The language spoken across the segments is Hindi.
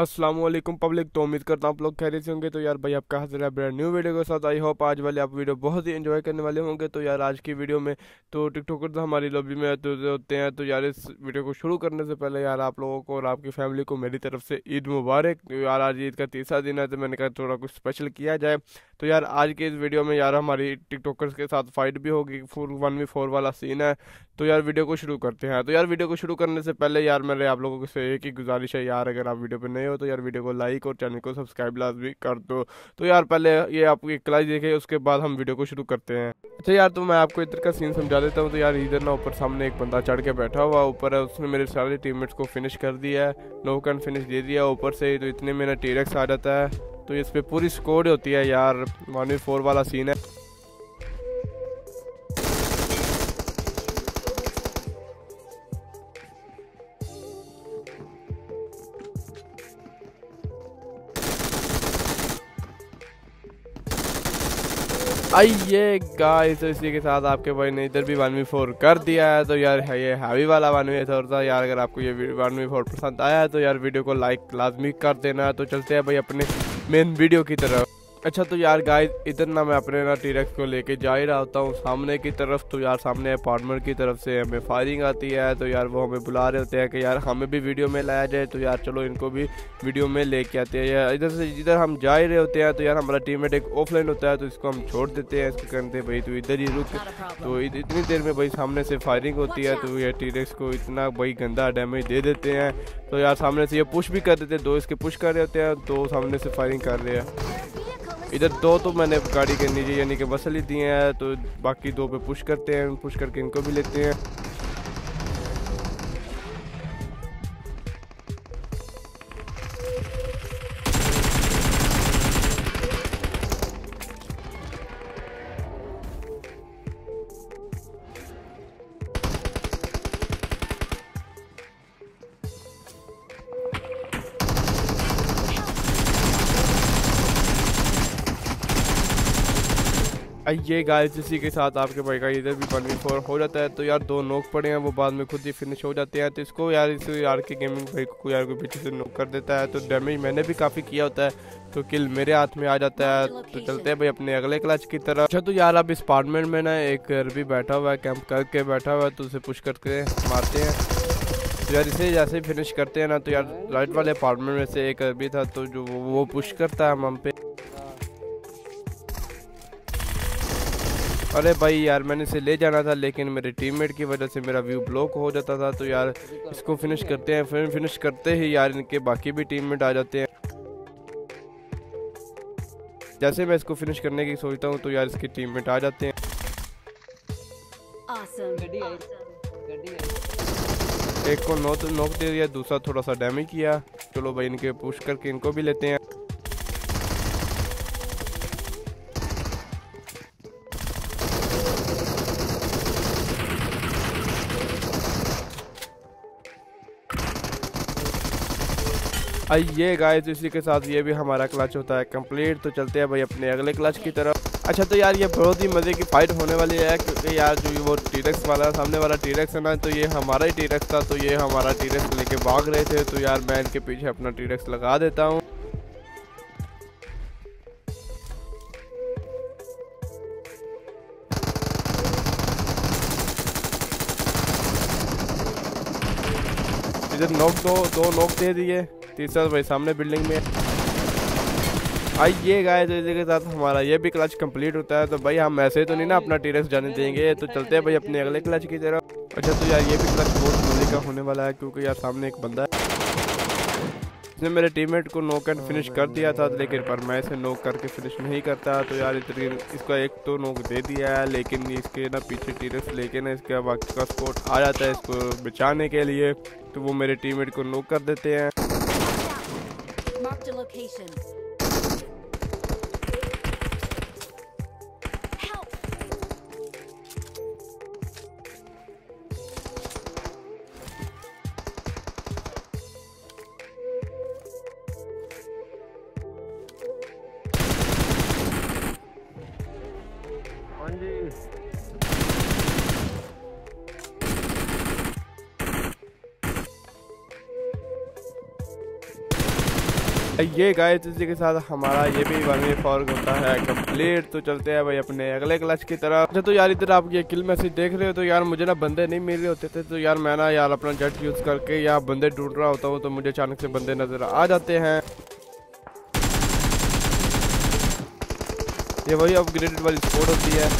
अस्सलाम वालेकुम पब्लिक। तो उम्मीद करता हूँ आप लोग खैरियत से होंगे। तो यार भाई आपका हाजिर है ब्रांड न्यू वीडियो के साथ। आई होप आज वाले आप वीडियो बहुत ही एंजॉय करने वाले होंगे। तो यार आज की वीडियो में तो टिकटॉकर तो हमारी लॉबी में होते हैं। तो यार इस वीडियो को शुरू करने से पहले यार आप लोगों को और आपकी फैमिली को मेरी तरफ से ईद मुबारक। तो यार आज ईद का तीसरा दिन है तो मैंने कहा थोड़ा कुछ स्पेशल किया जाए। तो यार आज के इस वीडियो में यार हमारी टिकटॉकर्स के साथ फाइट भी होगी, फुल 1v4 वाला सीन है। तो यार वीडियो को शुरू करते हैं। तो यार वीडियो को शुरू करने से पहले यार मेरे आप लोगों से एक ही गुजारिश है यार, अगर आप वीडियो पे नए हो तो यार वीडियो को लाइक और चैनल को सब्सक्राइब लाजमी कर दो। तो यार पहले ये आपको एक क्लास देखे, उसके बाद हम वीडियो को शुरू करते हैं। अच्छा यार तो मैं आपको इधर का सीन समझा देता हूँ। तो यार इधर ना ऊपर सामने एक बंदा चढ़ के बैठा हुआ ऊपर है, उसने मेरे सारे टीममेट्स को फिनिश कर दिया है, नॉक एंड फिनिश दे दिया ऊपर से ही। तो इतने में ना टीरेक्स आ जाता है, तो इस पर पूरी स्कोर होती है यार। 1v4 वाला सीन है। आइए गाइस, तो इसी के साथ आपके भाई ने इधर भी 1v4 कर दिया है। तो यार ये हैवी वाला 1v4 था यार। अगर आपको ये 1v4 पसंद आया है तो यार वीडियो को लाइक लाजमी कर देना। तो चलते हैं भाई अपने मेन वीडियो की तरफ। अच्छा तो यार गाइस इधर ना मैं अपने ना टीरेक्स को लेके जा ही रहा होता हूँ सामने की तरफ। तो यार सामने अपार्टमेंट की तरफ से हमें फायरिंग आती है। तो यार वो हमें बुला रहे होते हैं कि यार हमें भी वीडियो में लाया जाए। तो यार चलो इनको भी वीडियो में लेके आते हैं। यार इधर से जिधर हम जा ही रहे होते हैं तो यार हमारा टीममेट एक ऑफलाइन होता है, तो इसको हम छोड़ देते हैं। इसको कहते हैं भाई तू इधर ही रुक। तो इतनी देर में भाई सामने से फायरिंग होती है। तो ये टीरेक्स को इतना भाई गंदा डैमेज दे देते हैं। तो यार सामने से ये पुश भी कर देते हैं, दो इसके पुश कर रहे होते हैं, दो सामने से फायरिंग कर रहे हैं। इधर दो तो मैंने गाड़ी के नीचे यानी कि मसल ही दिए हैं, तो बाकी दो पे पुश करते हैं, पुश करके इनको भी लेते हैं। ये गाइस इसी के साथ आपके भाई का इधर भी 1v4 हो जाता है। तो यार दो नॉक पड़े हैं, वो बाद में खुद ही फिनिश हो जाते हैं। तो इसको यार इस यार के गेमिंग भाई को यार को पीछे से नॉक कर देता है। तो डैमेज मैंने भी काफ़ी किया होता है, तो किल मेरे हाथ में आ जाता है। तो चलते हैं भाई अपने अगले क्लच की तरफ। अच्छा तो यार अब इस अपार्टमेंट में ना एक अरबी बैठा हुआ है, कैंप करके बैठा हुआ है, तो उसे पुश करके मारते हैं। तो यार इसे जैसे ही फिनिश करते हैं ना, तो यार राइट वाले अपार्टमेंट में से एक अरबी था, तो जो वो पुश करता है हम पे। अरे भाई यार मैंने इसे ले जाना था, लेकिन मेरे टीममेट की वजह से मेरा व्यू ब्लॉक हो जाता था। तो यार इसको फिनिश करते हैं, फिर फिनिश करते ही यार इनके बाकी भी टीममेट आ जाते हैं। जैसे मैं इसको फिनिश करने की सोचता हूँ तो यार इसके टीममेट आ जाते हैं। एक को नॉक दे दिया, दूसरा थोड़ा सा डैमेज किया। चलो भाई इनके पुश करके इनको भी लेते हैं। ये गाइस इसी के साथ ये भी हमारा क्लच होता है कंप्लीट। तो चलते हैं भाई अपने अगले क्लच की तरफ। अच्छा तो यार ये बहुत ही मज़े की फाइट होने वाली है, क्योंकि यार जो वो टीरेक्स वाला सामने वाला टीरेक्स है ना, तो ये हमारा ही टीरेक्स था। तो ये हमारा टीरेक्स लेके भाग रहे थे। तो यार मैं इनके पीछे अपना टीरेक्स लगा देता हूँ। इधर दो नॉक दे दिए, तीसरा भाई सामने बिल्डिंग में। ये गाइस इसी के साथ हमारा ये भी क्लच कंप्लीट होता है। तो भाई हम ऐसे तो नहीं ना अपना टीरेक्स जाने देंगे। तो चलते हैं भाई अपने अगले क्लच की तरफ। अच्छा तो यार ये भी क्लच बहुत मजे का होने वाला है, क्योंकि यार सामने एक बंदा है, इसने मेरे टीममेट को नॉक एंड फिनिश कर दिया था, लेकिन पर मैं इसे नॉक करके फिनिश नहीं करता। तो यार इसका एक तो नॉक दे दिया है, लेकिन इसके ना पीछे टीरेक्स लेके ना इसके बाकी का स्पॉट आ जाता है इसको बचाने के लिए। तो वो मेरे टीममेट को नॉक कर देते हैं। ये गाइस इसी के साथ हमारा ये भी 1v4 होता है कंप्लीट। तो चलते हैं भाई अपने अगले क्लच की तरफ। अच्छा तो यार इधर आप ये किल मैसेज देख रहे हो, तो यार मुझे ना बंदे नहीं मिल रहे होते थे, तो यार मैं ना यार अपना जेट यूज करके यहाँ बंदे ढूंढ रहा होता हूँ, तो मुझे अचानक से बंदे नजर आ जाते हैं। ये वही अपग्रेडेड वाली स्क्वाड होती है।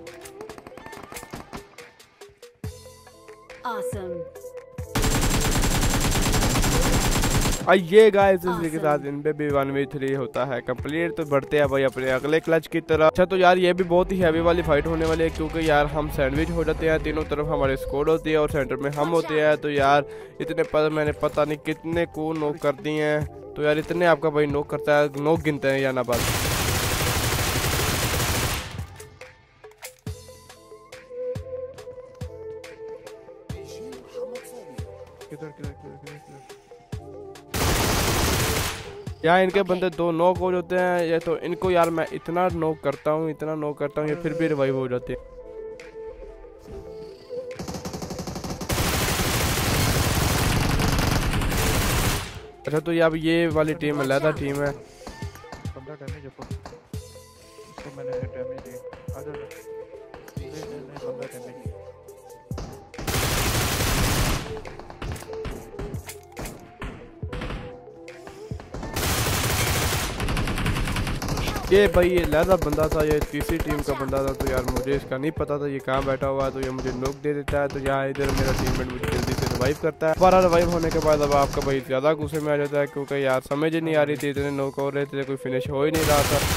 ये गाइस इसी के साथ इन पे भी 1v3 होता है कंप्लीट। तो बढ़ते हैं भाई अपने अगले क्लच की तरफ। अच्छा तो यार ये भी बहुत ही हैवी वाली फाइट होने वाली है, क्योंकि यार हम सैंडविच हो जाते हैं, तीनों तरफ हमारे स्क्वाड होती है और सेंटर में हम होते हैं। तो यार इतने पर मैंने पता नहीं कितने को नॉक कर दिए हैं, तो यार इतने आपका भाई नॉक करता है, नॉक गिनते हैं या ना बात। यहाँ इनके बंदे 2 नॉक हो जाते हैं। ये तो इनको यार मैं इतना नॉक करता हूँ, इतना नॉक करता हूँ, ये फिर भी रिवाइव हो जाते हैं। अच्छा तो यार ये वाली टीम अलग टीम है। बंदा डैमेज है, उसको मैंने डैमेज दिया। आजा नहीं बंदा डैमेज। ये भाई ये लहदा बंदा था, ये तीसरी टीम का बंदा था, तो यार मुझे इसका नहीं पता था ये कहाँ बैठा हुआ है, तो ये मुझे नॉक दे देता है। तो यहाँ इधर मेरा टीममेट मुझे जल्दी से रिवाइव करता है। दोबारा रिवाइव होने के बाद अब आपका भाई ज़्यादा गुस्से में आ जाता है, क्योंकि यार समझ ही नहीं आ रही थी, इतने नॉक हो रहे थे, कोई फिनिश हो ही नहीं रहा था।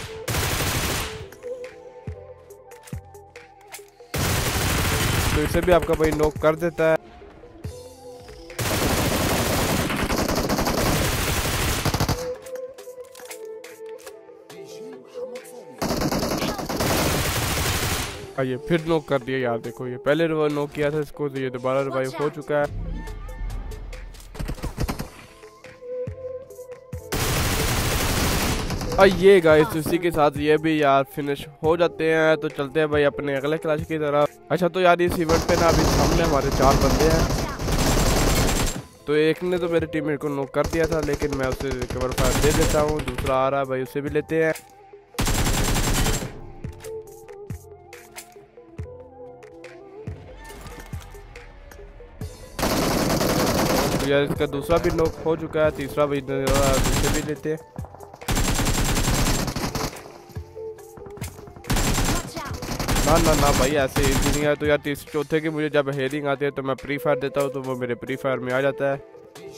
तो इसे भी आपका भाई नॉक कर देता है। ये फिर नॉक कर दिया यार, देखो ये पहले नॉक किया था इसको, तो ये दोबारा रिवाइव हो चुका है। ये गाइस इसी के साथ ये भी यार फिनिश हो जाते हैं। तो चलते हैं भाई अपने अगले क्लच की तरफ। अच्छा तो यार इस इवेंट पे ना अभी सामने हमारे 4 बंदे हैं। तो एक ने तो मेरे टीममेट को नॉक कर दिया था, लेकिन मैं उसे कवर फायर दे देता हूँ। दूसरा आ रहा है भाई, उसे भी लेते हैं। यार इसका दूसरा भी नॉक हो चुका है, तीसरा भी दूसरे भी लेते हैं। ना भाई ऐसे इजी नहीं है। तो यार तीसरे चौथे की मुझे जब हेयरिंग आती है तो मैं प्री फायर देता हूँ, तो वो मेरे प्री फायर में आ जाता है।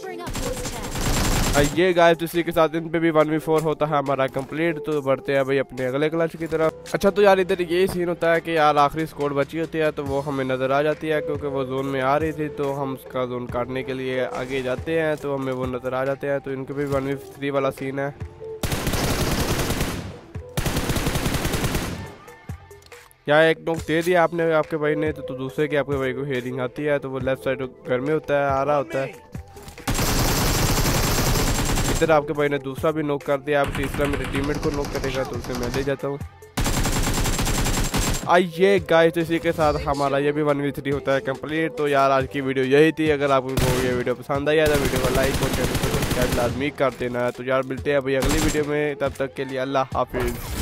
ये गाइस इसी के साथ इन पे भी 1v4 होता है हमारा कंप्लीट। तो बढ़ते हैं भाई अपने अगले क्लच की तरफ। अच्छा तो यार इधर ये सीन होता है कि यार आखिरी स्क्वाड बची होती है, तो वो हमें नज़र आ जाती है, क्योंकि वो जोन में आ रही थी, तो हम उसका जोन काटने के लिए आगे जाते हैं, तो हमें वो नज़र आ जाते हैं। तो इनके भी 1v3 वाला सीन है। यहाँ एक नॉक दे दिया आपने आपके भाई ने, तो दूसरे के आपके भाई को हेयरिंग आती है, तो वो लेफ्ट साइड घर में होता है, आ रहा होता है। इधर आपके भाई ने दूसरा भी नॉक कर दिया, अब तीसरा मेरे टीममेट को नॉक करेगा, तो उसे मैं ले जाता हूँ। आइए गाइस इसी के साथ हमारा ये भी 1v3 होता है कंप्लीट। तो यार आज की वीडियो यही थी। अगर आपको ये वीडियो पसंद आई है तो वीडियो को लाइक और चैनल को सब्सक्राइब लाजमी कर देना है। तो यार मिलते हैं भाई अगली वीडियो में, तब तक के लिए अल्लाह हाफिज़।